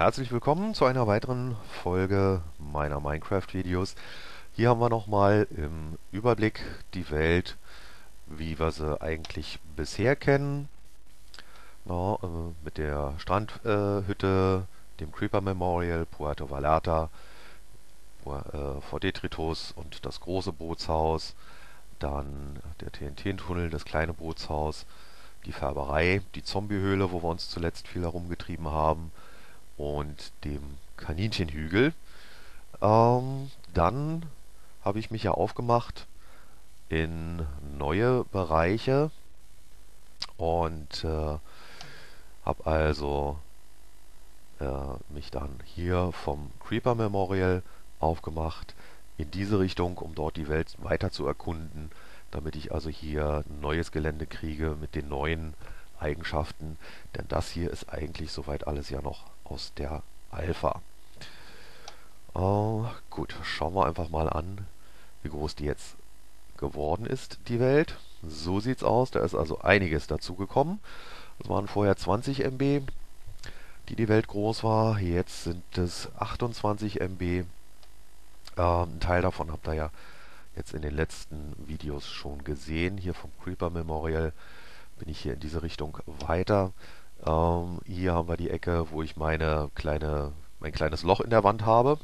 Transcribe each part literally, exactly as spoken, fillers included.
Herzlich willkommen zu einer weiteren Folge meiner Minecraft-Videos. Hier haben wir nochmal im Überblick die Welt, wie wir sie eigentlich bisher kennen. Na, äh, mit der Strandhütte, äh, Hütte, dem Creeper Memorial, Puerto Vallarta, äh, Fort Detritus und das große Bootshaus. Dann der T N T-Tunnel, das kleine Bootshaus, die Färberei, die Zombiehöhle, wo wir uns zuletzt viel herumgetrieben haben, und dem Kaninchenhügel. Ähm, dann habe ich mich ja aufgemacht in neue Bereiche und äh, habe also äh, mich dann hier vom Creeper Memorial aufgemacht in diese Richtung, um dort die Welt weiter zu erkunden, damit ich also hier neues Gelände kriege mit den neuen Eigenschaften, denn das hier ist eigentlich soweit alles ja noch aus der Alpha. Oh, gut, schauen wir einfach mal an, wie groß die jetzt geworden ist, die Welt. So sieht's aus, da ist also einiges dazu gekommen. Es waren vorher zwanzig Megabyte, die die Welt groß war. Jetzt sind es achtundzwanzig Megabyte. Ähm, ein Teil davon habt ihr ja jetzt in den letzten Videos schon gesehen. Hier vom Creeper Memorial bin ich hier in diese Richtung weiter. Ähm, hier haben wir die Ecke, wo ich meine kleine, mein kleines Loch in der Wand habe,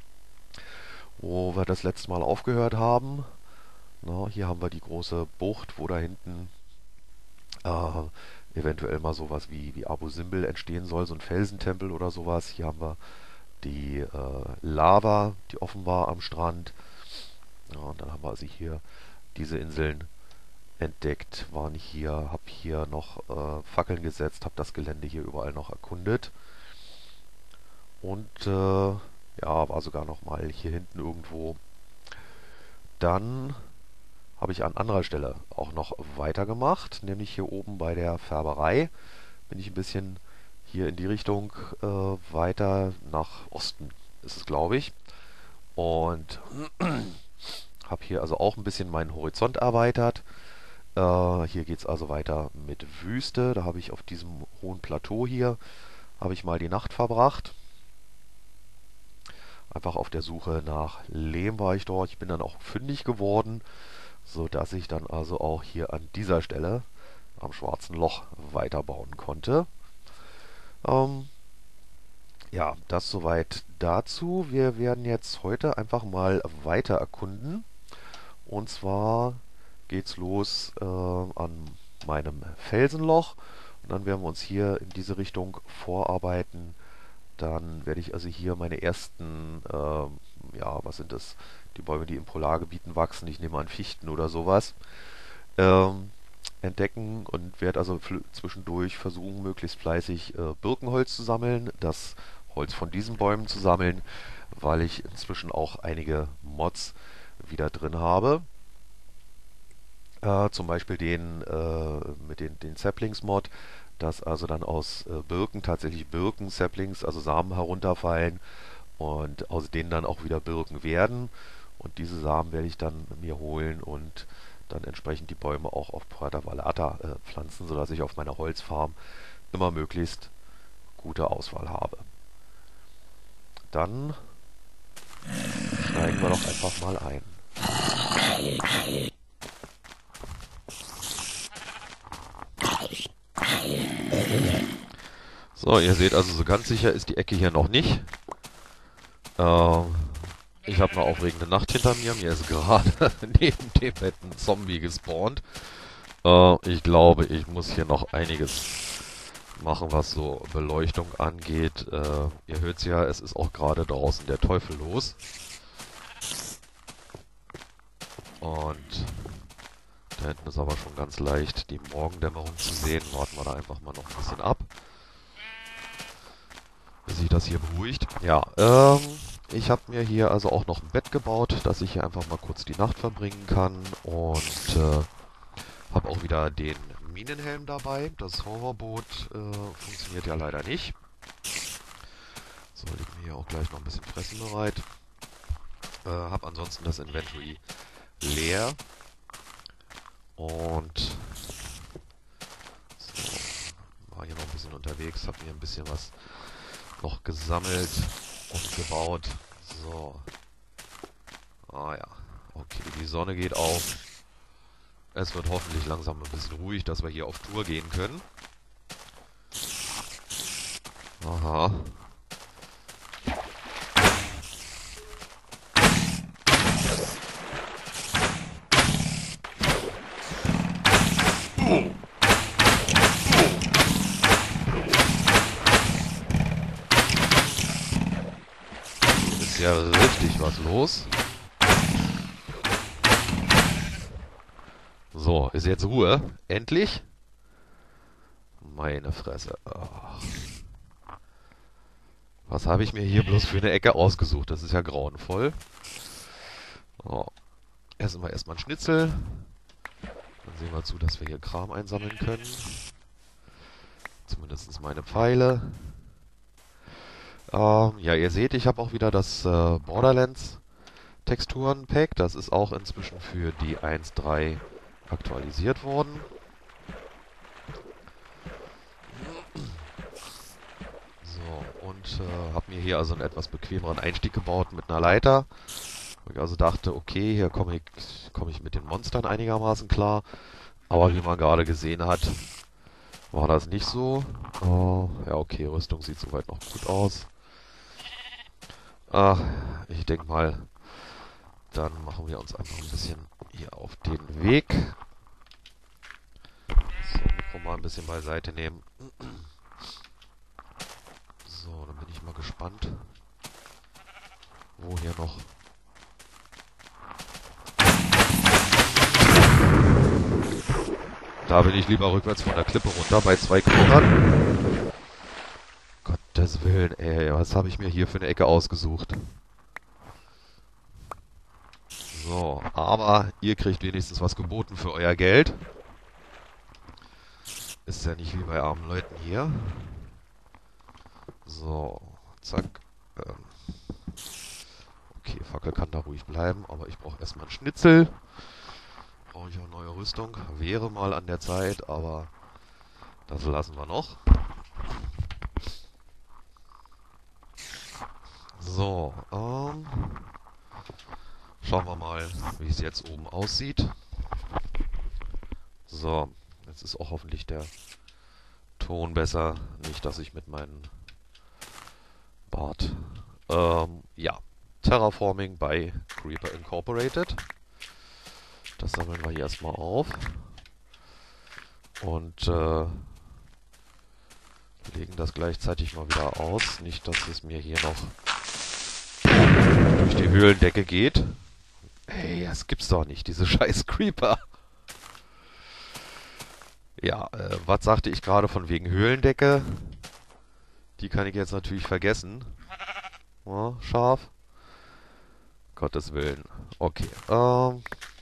wo wir das letzte Mal aufgehört haben. Na, hier haben wir die große Bucht, wo da hinten äh, eventuell mal sowas wie, wie Abu Simbel entstehen soll, so ein Felsentempel oder sowas. Hier haben wir die äh, Lava, die offen war am Strand. Ja, und dann haben wir also hier diese Inseln entdeckt, waren hier, habe hier noch äh, Fackeln gesetzt, habe das Gelände hier überall noch erkundet. Und äh, ja, war sogar noch mal hier hinten irgendwo. Dann habe ich an anderer Stelle auch noch weitergemacht, nämlich hier oben bei der Färberei. Bin ich ein bisschen hier in die Richtung äh, weiter nach Osten, ist es, glaube ich. Und habe hier also auch ein bisschen meinen Horizont erweitert. Äh, hier geht es also weiter mit Wüste. Da habe ich auf diesem hohen Plateau hier, habe ich mal die Nacht verbracht. Einfach auf der Suche nach Lehm war ich dort. Ich bin dann auch fündig geworden, so dass ich dann also auch hier an dieser Stelle am Schwarzen Loch weiterbauen konnte. Ähm, ja, das soweit dazu. Wir werden jetzt heute einfach mal weiter erkunden. Und zwar geht's los äh, an meinem Felsenloch. Und dann werden wir uns hier in diese Richtung vorarbeiten. Dann werde ich also hier meine ersten, äh, ja, was sind das? Die Bäume, die in Polargebieten wachsen. Ich nehme an Fichten oder sowas. Ähm, entdecken und werde also zwischendurch versuchen, möglichst fleißig äh, Birkenholz zu sammeln, das Holz von diesen Bäumen zu sammeln, weil ich inzwischen auch einige Mods wieder drin habe. Äh, zum Beispiel den äh, mit den, den Saplings-Mod, dass also dann aus äh, Birken tatsächlich Birken-Saplings, also Samen herunterfallen und aus denen dann auch wieder Birken werden. Und diese Samen werde ich dann mir holen und dann entsprechend die Bäume auch auf Puerto Vallarta äh, pflanzen, sodass ich auf meiner Holzfarm immer möglichst gute Auswahl habe. Dann steigen wir doch einfach mal ein. So, ihr seht also, so ganz sicher ist die Ecke hier noch nicht. Ähm, ich habe eine aufregende Nacht hinter mir. Mir ist gerade neben dem Bett ein Zombie gespawnt. Äh, ich glaube, ich muss hier noch einiges machen, was so Beleuchtung angeht. Äh, ihr hört es ja, es ist auch gerade draußen der Teufel los. Und da hinten ist aber schon ganz leicht die Morgendämmerung zu sehen. Warten wir da einfach mal noch ein bisschen ab, bis sich das hier beruhigt. Ja, ähm, ich habe mir hier also auch noch ein Bett gebaut, dass ich hier einfach mal kurz die Nacht verbringen kann. Und äh, habe auch wieder den Minenhelm dabei. Das Hoverboot äh, funktioniert ja leider nicht. So, liegt mir hier auch gleich noch ein bisschen Fressen bereit. Äh, habe ansonsten das Inventory leer. Und so, war hier noch ein bisschen unterwegs, habe mir ein bisschen was noch gesammelt und gebaut. So. Ah ja. Okay, die Sonne geht auf. Es wird hoffentlich langsam ein bisschen ruhig, dass wir hier auf Tour gehen können. Aha. Ist ja richtig was los. So, ist jetzt Ruhe. Endlich? Meine Fresse. Ach. Was habe ich mir hier bloß für eine Ecke ausgesucht? Das ist ja grauenvoll. Oh. Essen wir erstmal einen Schnitzel. Dann sehen wir zu, dass wir hier Kram einsammeln können. Zumindest meine Pfeile. Ähm, ja, ihr seht, ich habe auch wieder das äh, Borderlands Texturen-Pack. Das ist auch inzwischen für die eins Punkt drei aktualisiert worden. So, und äh, habe mir hier also einen etwas bequemeren Einstieg gebaut mit einer Leiter. Wo ich also dachte, okay, hier komme ich, komm ich mit den Monstern einigermaßen klar. Aber wie man gerade gesehen hat, war das nicht so. Oh, ja, okay, Rüstung sieht soweit noch gut aus. Ach, ich denke mal, dann machen wir uns einfach ein bisschen hier auf den Weg. So, Mikro mal ein bisschen beiseite nehmen. So, dann bin ich mal gespannt, wo hier noch... Da bin ich lieber rückwärts von der Klippe runter bei zwei Knochen. Gottes Willen, ey, was habe ich mir hier für eine Ecke ausgesucht? So, aber ihr kriegt wenigstens was geboten für euer Geld. Ist ja nicht wie bei armen Leuten hier. So, zack. Ähm. Okay, Fackel kann da ruhig bleiben, aber ich brauche erstmal einen Schnitzel. Brauche ich auch neue Rüstung. Wäre mal an der Zeit, aber das lassen wir noch. So, ähm, schauen wir mal, wie es jetzt oben aussieht. So, jetzt ist auch hoffentlich der Ton besser. Nicht, dass ich mit meinem Bart... Ähm, ja. Terraforming bei Creeper Incorporated. Das sammeln wir hier erstmal auf. Und äh, legen das gleichzeitig mal wieder aus. Nicht, dass es mir hier noch durch die Höhlendecke geht. Hey, das gibt's doch nicht, diese scheiß Creeper. Ja, äh, was sagte ich gerade von wegen Höhlendecke? Die kann ich jetzt natürlich vergessen. Ja, scharf. Gottes Willen. Okay. Ähm,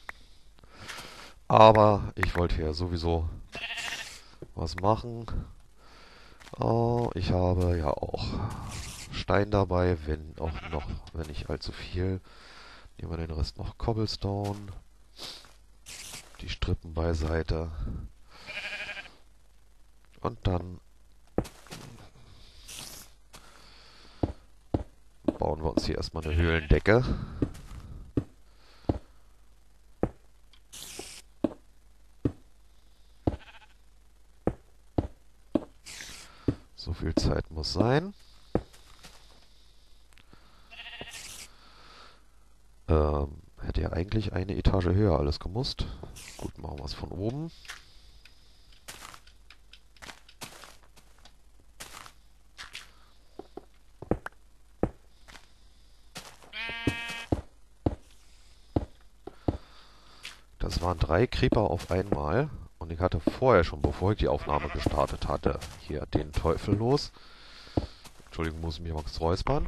aber ich wollte hier sowieso was machen. Oh, ich habe ja auch Stein dabei, wenn auch noch, wenn nicht allzu viel. Nehmen wir den Rest noch Cobblestone. Die Strippen beiseite. Und dann bauen wir uns hier erstmal eine Höhlendecke. So viel Zeit muss sein. Ähm, hätte ja eigentlich eine Etage höher alles gemusst. Gut, machen wir es von oben. Das waren drei Creeper auf einmal. Und ich hatte vorher schon, bevor ich die Aufnahme gestartet hatte, hier den Teufel los. Entschuldigung, muss ich mich mal kurz räuspern.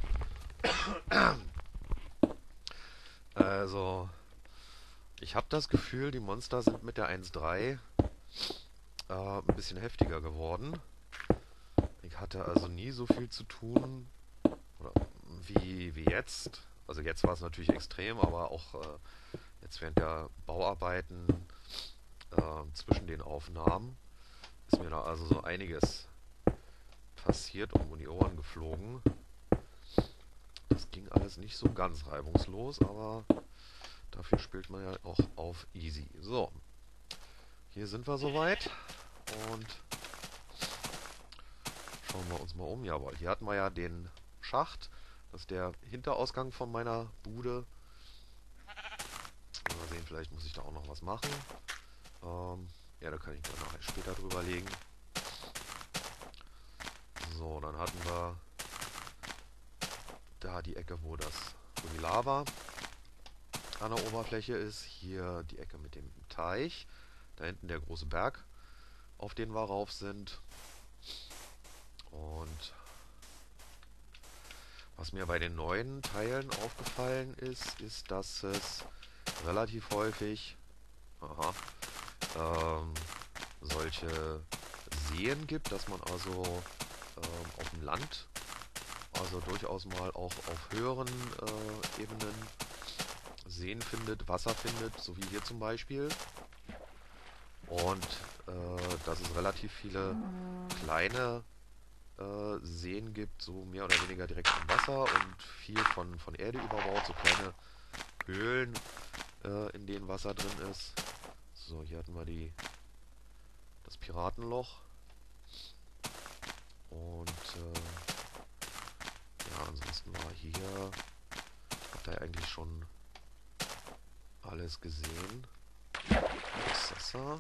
Also, ich habe das Gefühl, die Monster sind mit der eins Punkt drei äh, ein bisschen heftiger geworden. Ich hatte also nie so viel zu tun oder, wie, wie jetzt. Also jetzt war es natürlich extrem, aber auch äh, jetzt während der Bauarbeiten äh, zwischen den Aufnahmen ist mir da also so einiges passiert und um die Ohren geflogen. Das ging alles nicht so ganz reibungslos, aber dafür spielt man ja auch auf Easy. So, hier sind wir soweit und schauen wir uns mal um. Jawohl, hier hatten wir ja den Schacht. Das ist der Hinterausgang von meiner Bude. Mal sehen, vielleicht muss ich da auch noch was machen. Ähm, ja, da kann ich dann nachher später drüber legen. So, dann hatten wir da die Ecke, wo das, wo die Lava an der Oberfläche ist. Hier die Ecke mit dem Teich. Da hinten der große Berg, auf den wir rauf sind. Und was mir bei den neuen Teilen aufgefallen ist, ist, dass es relativ häufig aha, ähm, solche Seen gibt, dass man also ähm, auf dem Land, also durchaus mal auch auf höheren äh, Ebenen Seen findet, Wasser findet, so wie hier zum Beispiel. Und äh, dass es relativ viele kleine äh, Seen gibt, so mehr oder weniger direkt im Wasser und viel von, von Erde überbaut, so kleine Höhlen, äh, in denen Wasser drin ist. So, hier hatten wir die das Piratenloch. Und äh, ja, ansonsten war hier, ich habe da ja eigentlich schon alles gesehen. Was ist das da?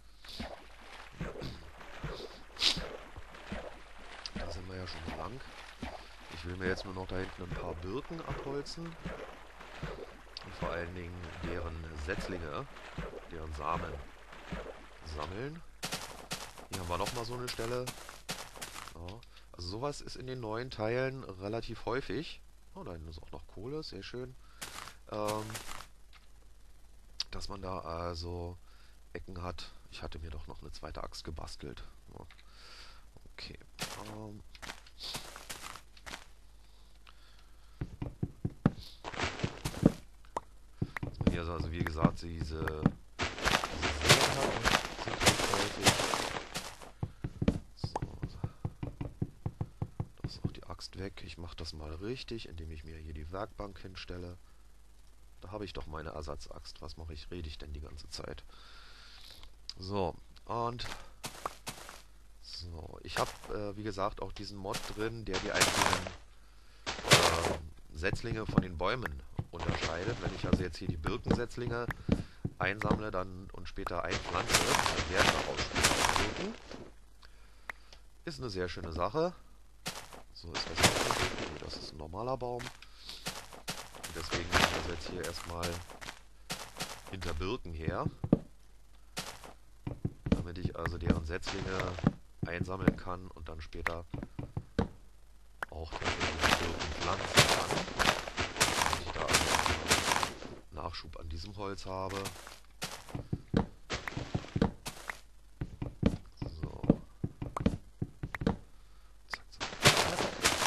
Da sind wir ja schon lang. Ich will mir jetzt nur noch da hinten ein paar Birken abholzen. Und vor allen Dingen deren Setzlinge, deren Samen sammeln. Hier haben wir nochmal so eine Stelle. Ja, also sowas ist in den neuen Teilen relativ häufig. Oh, da hinten ist auch noch Kohle, sehr schön. Ähm, dass man da also Ecken hat. Ich hatte mir doch noch eine zweite Axt gebastelt. Ja. Okay. Ähm, dass man hier also wie gesagt diese, diese Seen hat, sind recht häufig. So, auch die Axt weg. Ich mache das mal richtig, indem ich mir hier die Werkbank hinstelle. Da habe ich doch meine Ersatzaxt. Was mache ich? Rede ich denn die ganze Zeit? So, und so, ich habe, äh, wie gesagt, auch diesen Mod drin, der die einzelnen äh, Setzlinge von den Bäumen unterscheidet. Wenn ich also jetzt hier die Birkensetzlinge einsammle dann und später einpflanze, dann werden daraus später Birken. Ist eine sehr schöne Sache. So ist das auch ein nee, das ist ein normaler Baum. Und deswegen nehme ich also jetzt hier erstmal hinter Birken her, damit ich also deren Setzlinge einsammeln kann und dann später auch tatsächlich Birken pflanzen kann. Wenn ich da also Nachschub an diesem Holz habe. So. Zack, zack, zack.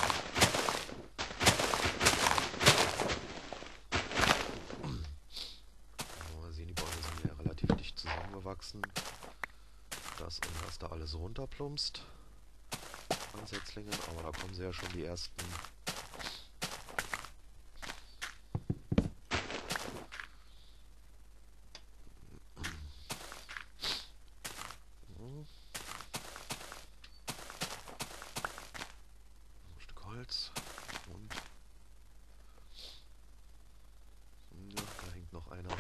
So, wir sehen, die Bäume sind ja relativ dicht zusammengewachsen. Das und das da alles runterplumpst an Setzlingen, aber da kommen sie ja schon die ersten. Ein Stück Holz und ja, da hängt noch einer.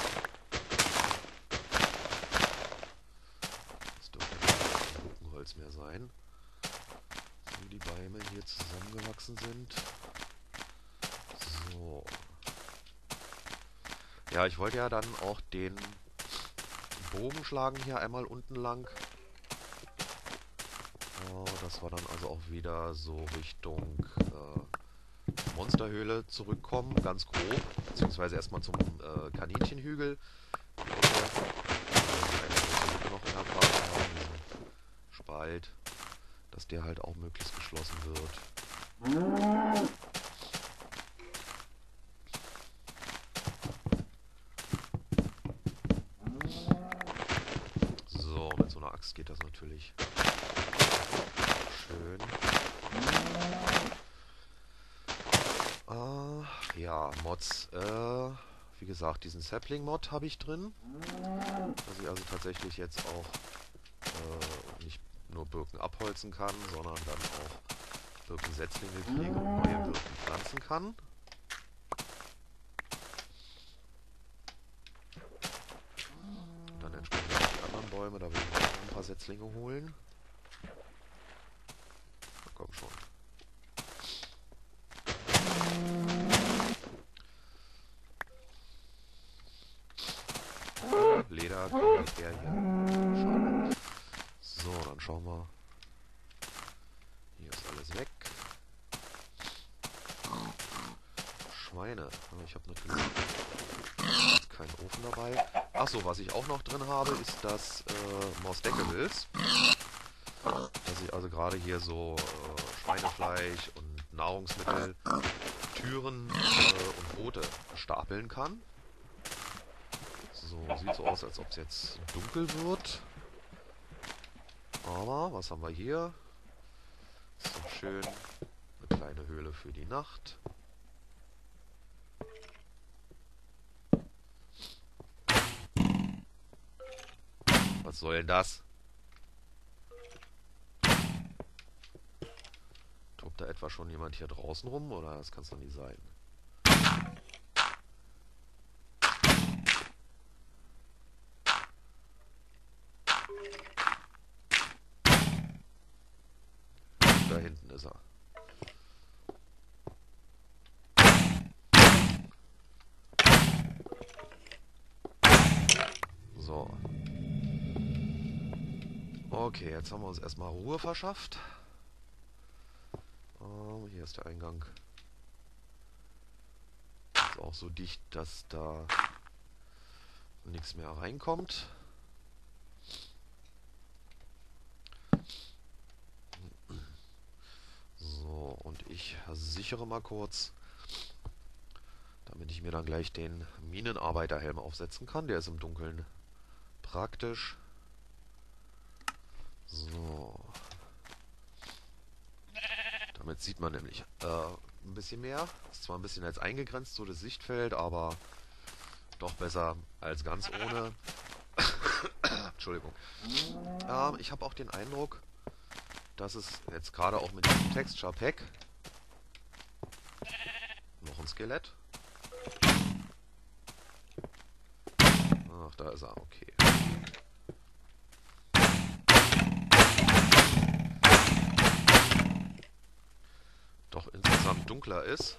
Das dürfte kein Buchenholz mehr sein. So wie die Bäume hier zusammengewachsen sind. So. Ja, ich wollte ja dann auch den Bogen schlagen hier einmal unten lang. Oh, das war dann also auch wieder so Richtung äh, Monsterhöhle zurückkommen, ganz grob. Beziehungsweise erstmal zum äh, Kaninchenhügel. Die Ecke. Eine noch in der Karte haben, diesen Spalt, dass der halt auch möglichst geschlossen wird. So, mit so einer Axt geht das natürlich schön. Ah, ja, Mods. Äh, wie gesagt, diesen Sapling-Mod habe ich drin. Dass ich also tatsächlich jetzt auch äh, nicht nur Birken abholzen kann, sondern dann auch Birkensetzlinge kriege und neue Birken pflanzen kann. Und dann entsprechend auch die anderen Bäume, da will ich auch noch ein paar Setzlinge holen. Na komm schon. Leder kriege ich eher hier. Schade. So, dann schauen wir. Hier ist alles weg. Schweine. Ich habe natürlich keinen Ofen dabei. Achso, was ich auch noch drin habe, ist das äh, Moss Deckables. Dass ich also gerade hier so äh, Schweinefleisch und Nahrungsmittel, Türen äh, und Boote stapeln kann. So, sieht so aus, als ob es jetzt dunkel wird. Aber, was haben wir hier? Ist doch schön. Eine kleine Höhle für die Nacht. Was soll denn das? Tobt da etwa schon jemand hier draußen rum? Oder das kann es doch nicht sein. Da hinten ist er. So. Okay, jetzt haben wir uns erstmal Ruhe verschafft. Oh, hier ist der Eingang. Ist auch so dicht, dass da nichts mehr reinkommt. So, und ich sichere mal kurz, damit ich mir dann gleich den Minenarbeiterhelm aufsetzen kann. Der ist im Dunkeln praktisch. So. Damit sieht man nämlich äh, ein bisschen mehr. Ist zwar ein bisschen jetzt eingegrenzt, so das Sichtfeld, aber doch besser als ganz ohne. Entschuldigung. Ähm, ich habe auch den Eindruck, dass es jetzt gerade auch mit diesem Texture Pack noch ein Skelett. Ach, da ist er, okay. Doch insgesamt dunkler ist.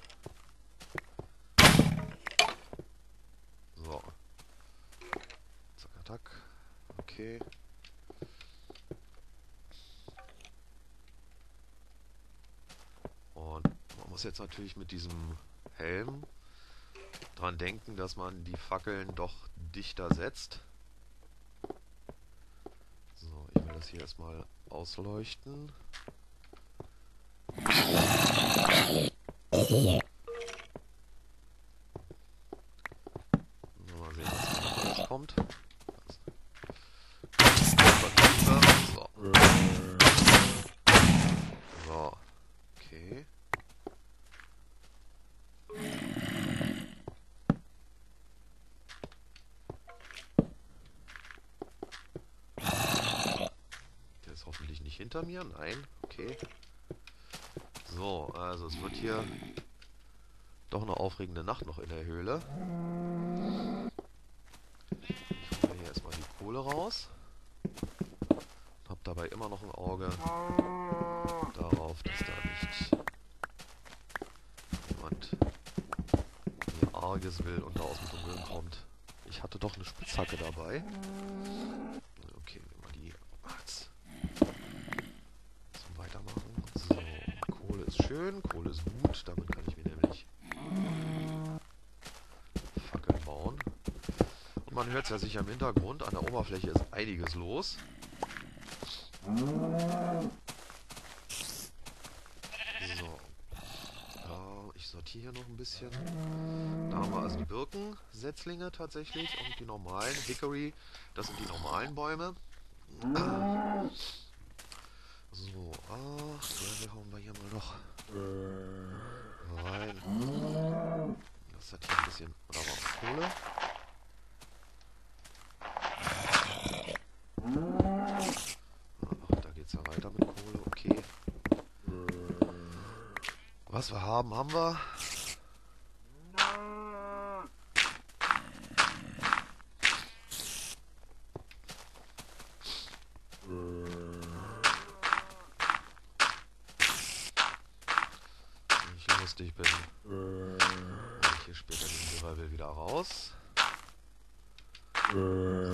So. Zack, zack. Okay. Und man muss jetzt natürlich mit diesem Helm dran denken, dass man die Fackeln doch dichter setzt. So, ich will das hier erstmal ausleuchten. Mal sehen, was da alles kommt. So. So. Okay. Der ist hoffentlich nicht hinter mir. Nein. Okay. So, also es wird hier doch eine aufregende Nacht noch in der Höhle. Ich hole hier erstmal die Kohle raus. Hab dabei immer noch ein Auge darauf, dass da nicht jemand mir Arges will und da aus dem Dunkeln kommt. Ich hatte doch eine Spitzhacke dabei. Okay, nehmen wir die jetzt zum Weitermachen. So, Kohle ist schön, Kohle ist gut. Damit kann ich mir nämlich Fackeln bauen. Und man hört es ja sicher im Hintergrund. An der Oberfläche ist einiges los. So. Ja, ich sortiere hier noch ein bisschen. Da haben wir also die Birkensetzlinge tatsächlich und die normalen. Hickory, das sind die normalen Bäume. So, ach, wir hauen wir hier mal noch rein. Das hat hier ein bisschen, oder war auch Kohle. Ach, da geht's ja weiter mit Kohle, okay. Was wir haben, haben wir. Wenn ich lustig bin, hol ich hier später den Survival wieder raus. Der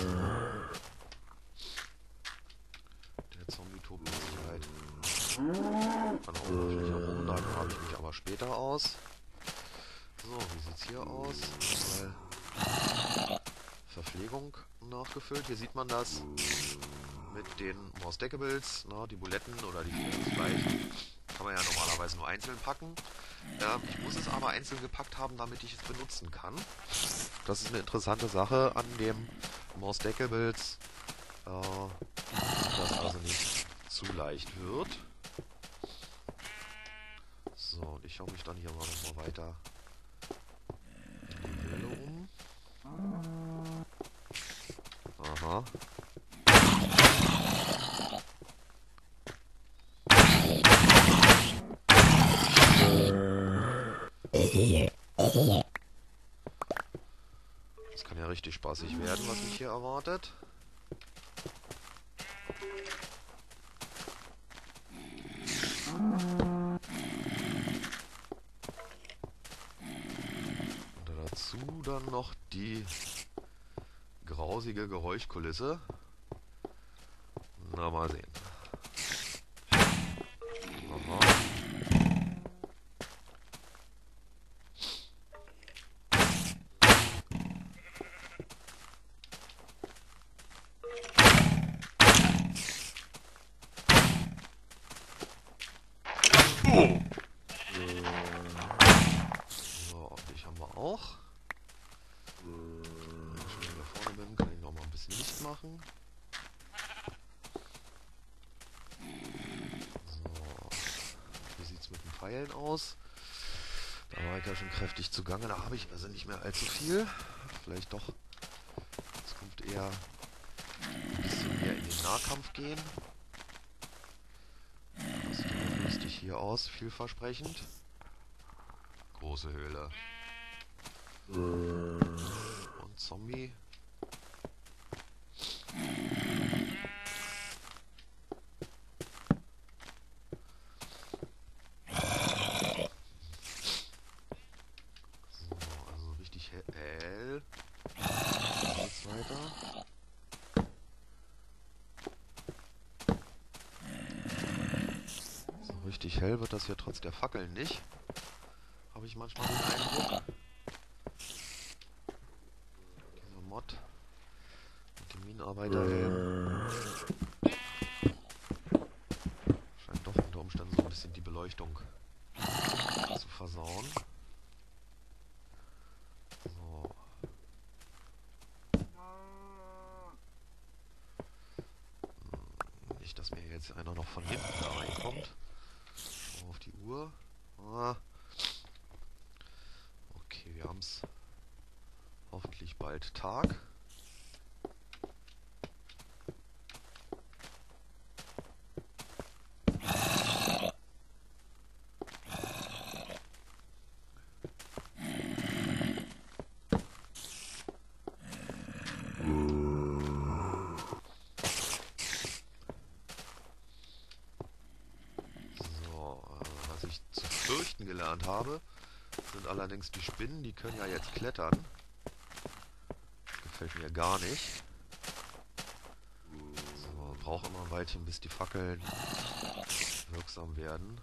Zombie tobt mit Sicherheit an der Oberfläche rum, da grabe ich mich aber später aus. So, wie sieht's hier aus? Mal Verpflegung nachgefüllt. Hier sieht man das mit den More Stackables, ne, die Buletten oder die Fleisch. Kann man ja normalerweise nur einzeln packen. Ähm, ich muss es aber einzeln gepackt haben, damit ich es benutzen kann. Das ist eine interessante Sache an dem More Stackables, äh, dass das also nicht zu leicht wird. So, und ich schaue mich dann hier mal noch mal weiter in die Höhle um. Aha. Das kann ja richtig spaßig werden, was mich hier erwartet. Und dazu dann noch die grausige Geräuschkulisse. Na, mal sehen. Aha. So, dich haben wir auch. Wenn ich schon hier vorne bin, kann ich noch mal ein bisschen Licht machen. So, wie sieht es mit den Pfeilen aus? Da war ich ja schon kräftig zugange, da habe ich also nicht mehr allzu viel. Vielleicht doch in Zukunft eher ein bisschen mehr in den Nahkampf gehen. Das sieht auch lustig hier aus, vielversprechend. Große Höhle. Und Zombie. So, also richtig hell. Jetzt weiter. So richtig hell wird das hier trotz der Fackeln nicht. Habe ich manchmal den Eindruck. Dieser Mod mit dem Minenarbeiterhelm scheint doch unter Umständen so ein bisschen die Beleuchtung zu versauen. So. Hm, nicht, dass mir jetzt einer noch von hinten da reinkommt. Schauen wir auf die Uhr. Ah. Okay, wir haben es hoffentlich bald Tag. So, äh, was ich zu fürchten gelernt habe, sind allerdings die Spinnen, die können ja jetzt klettern. Das gefällt mir gar nicht. So, braucht immer ein Weilchen, bis die Fackeln wirksam werden.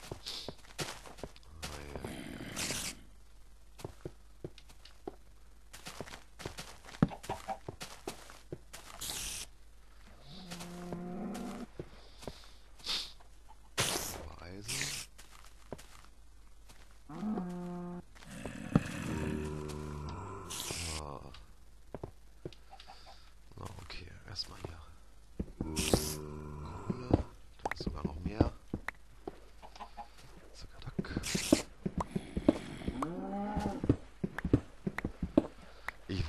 Eisen. Ah. Na, okay, erstmal hier Kohle. Da ist sogar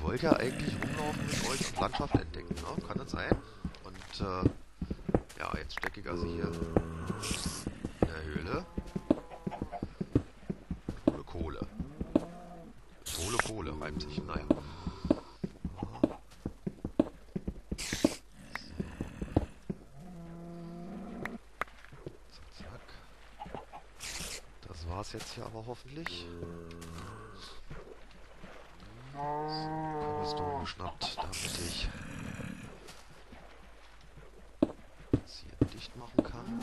wollte ja eigentlich rumlaufen mit euch und Landschaft entdecken, ne? Kann das sein? Und äh, ja, jetzt stecke ich also hier in der Höhle und hole Kohle. Ich hole Kohle, reimt sich, naja. Zack, zack. Das war's jetzt hier aber hoffentlich. Cobblestone geschnappt, damit ich das hier dicht machen kann.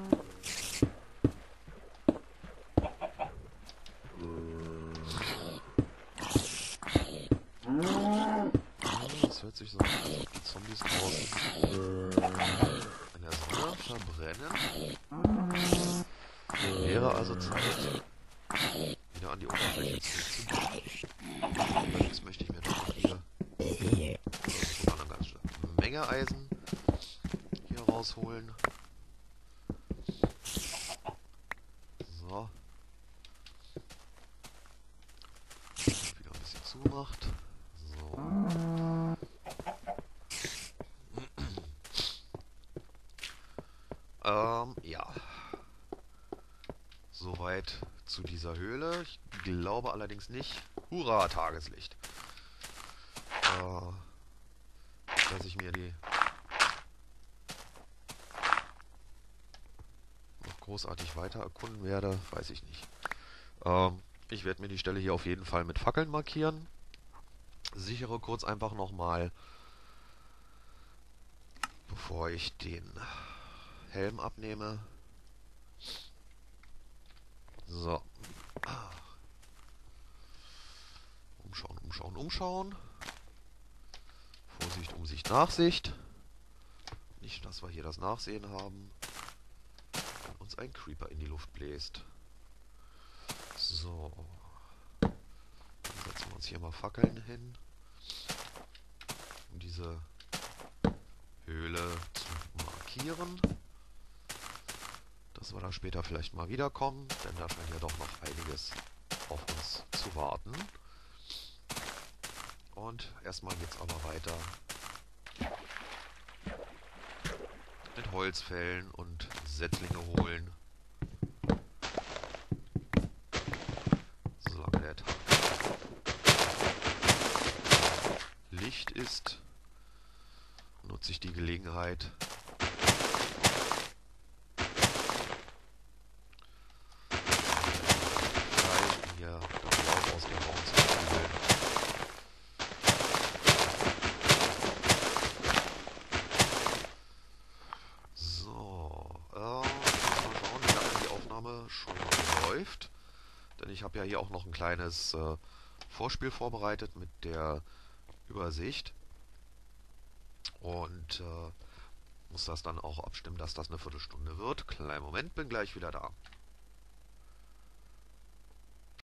Das hört sich so an, als ob die Zombies draußen in der Sonne verbrennen. Wäre also Zeit, wieder an die Oberfläche zurückzugehen. Allerdings möchte ich mir doch noch hier sogar eine ganze Menge Eisen hier rausholen. So. Wieder ein bisschen zumacht. So. ähm, ja. Soweit zu dieser Höhle. Ich glaube allerdings nicht. Hurra, Tageslicht. Äh, dass ich mir die noch großartig weiter erkunden werde, weiß ich nicht. Ähm, ich werde mir die Stelle hier auf jeden Fall mit Fackeln markieren. Sichere kurz einfach nochmal, bevor ich den Helm abnehme. So. Umschauen, umschauen, umschauen. Vorsicht, Umsicht, Nachsicht. Nicht, dass wir hier das Nachsehen haben, wenn uns ein Creeper in die Luft bläst. So. Dann setzen wir uns hier mal Fackeln hin, um diese Höhle zu markieren. Dass wir da später vielleicht mal wiederkommen, denn da scheint ja doch noch einiges auf uns zu warten. Und erstmal geht's aber weiter mit Holz fällen und Setzlinge holen. Solange der Tag Licht ist, nutze ich die Gelegenheit, hier das Laub aus dem Baum zu prügeln. So, äh, mal schauen, wie lange die Aufnahme schon läuft. Denn ich habe ja hier auch noch ein kleines äh, Vorspiel vorbereitet mit der Übersicht. Und äh, muss das dann auch abstimmen, dass das eine Viertelstunde wird. Kleinen Moment, bin gleich wieder da.